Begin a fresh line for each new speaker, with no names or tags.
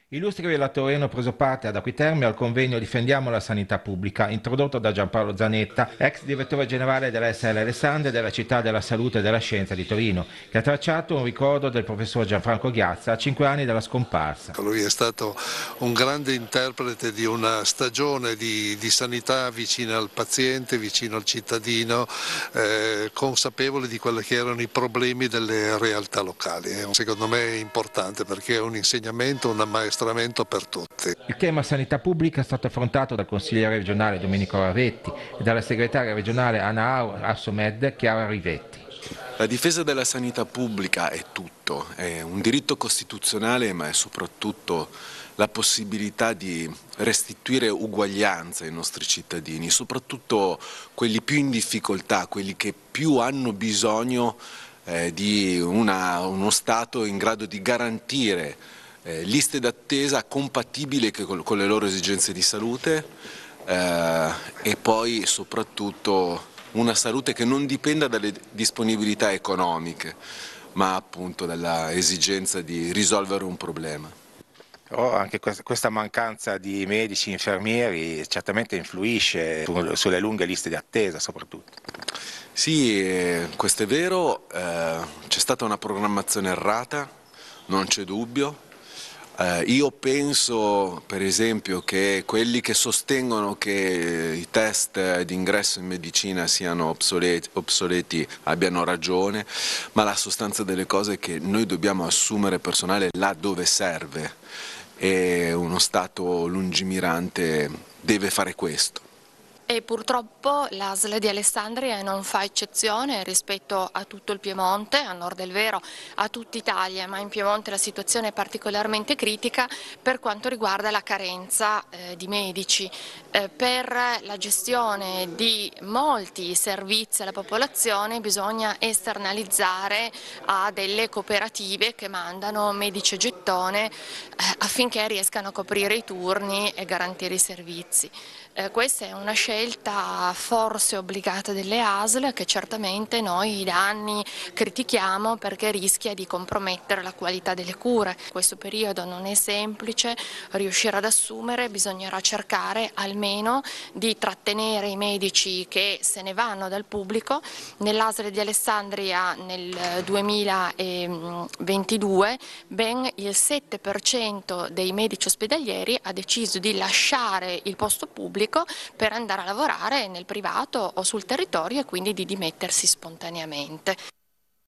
Illustri relatori hanno preso parte ad Acquiterme al convegno Difendiamo la sanità pubblica, introdotto da Giampaolo Zanetta, ex direttore generale della SL Alessandria della Città della Salute e della Scienza di Torino, che ha tracciato un ricordo del professor Gianfranco Ghiazza a 5 anni dalla scomparsa.
Lui è stato un grande interprete di una stagione di sanità vicina al paziente, vicino al cittadino, consapevole di quelli che erano i problemi delle realtà locali. Secondo me è importante perché è un insegnamento, un ammaestramento per tutti.
Il tema sanità pubblica è stato affrontato dal consigliere regionale Domenico Ravetti e dalla segretaria regionale ANAAU Assomed Chiara Rivetti.
La difesa della sanità pubblica è tutto, è un diritto costituzionale, ma è soprattutto la possibilità di restituire uguaglianza ai nostri cittadini, soprattutto quelli più in difficoltà, quelli che più hanno bisogno di uno Stato in grado di garantire liste d'attesa compatibili con le loro esigenze di salute e poi soprattutto una salute che non dipenda dalle disponibilità economiche, ma appunto dalla esigenza di risolvere un problema.
Però anche questa mancanza di medici, infermieri certamente influisce sulle lunghe liste di attesa soprattutto.
Sì, questo è vero, c'è stata una programmazione errata, non c'è dubbio. Io penso per esempio che quelli che sostengono che i test di ingresso in medicina siano obsoleti abbiano ragione, ma la sostanza delle cose è che noi dobbiamo assumere personale là dove serve e uno Stato lungimirante deve fare questo.
E purtroppo l'ASL di Alessandria non fa eccezione rispetto a tutto il Piemonte, a nord del Vero, a tutta Italia, ma in Piemonte la situazione è particolarmente critica per quanto riguarda la carenza di medici. Per la gestione di molti servizi alla popolazione bisogna esternalizzare a delle cooperative che mandano medici a gettone affinché riescano a coprire i turni e garantire i servizi. Questa è una scelta forse obbligata delle ASL che certamente noi da anni critichiamo perché rischia di compromettere la qualità delle cure. Questo periodo non è semplice, riuscire ad assumere, bisognerà cercare almeno di trattenere i medici che se ne vanno dal pubblico. Nell'ASL di Alessandria nel 2022 ben il 7% dei medici ospedalieri ha deciso di lasciare il posto pubblico per andare a lavorare nel privato o sul territorio e quindi di dimettersi spontaneamente.